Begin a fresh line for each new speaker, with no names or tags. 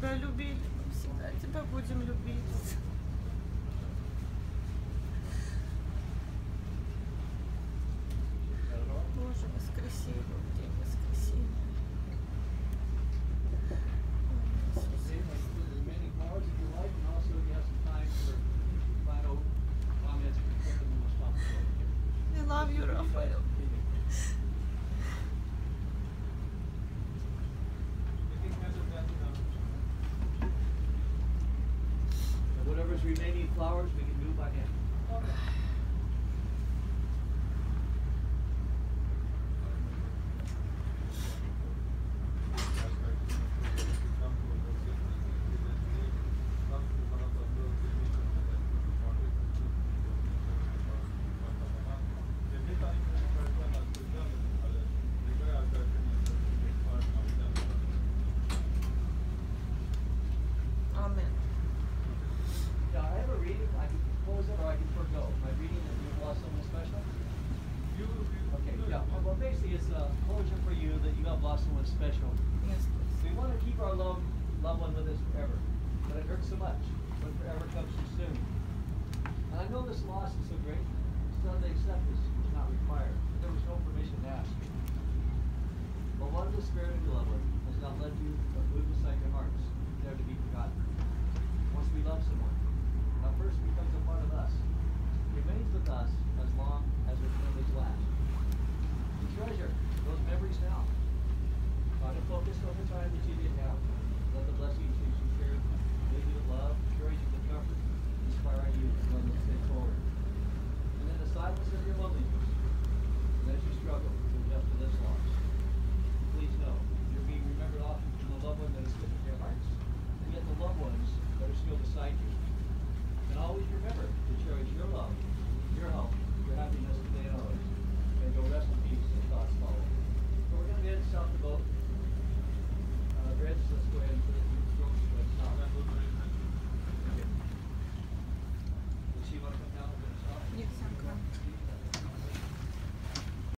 тебя любили, мы всегда тебя будем любить. Боже, воскресенье, день воскресенья. I love you, Raphael.
Whatever's remaining flowers, we can do by hand.
Amen.
Yeah, I have a reading. I can close it or I can forego. My reading that you've lost someone special? Okay, yeah. Well, basically, it's a closure for you that you have lost someone special.
Yes, please.
We want to keep our loved one with us forever, but it hurts so much when forever comes too soon. And I know this loss is so great, so they accept this was not required. There was no permission to ask. But what of the spirit of your loved one has not led you or moved inside your hearts, there to be forgotten? Once we love someone, now first becomes a part of us, remains with us as long as their privilege lasts. We treasure those memories now. Try to focus on the time that you did have. Let the blessings you shared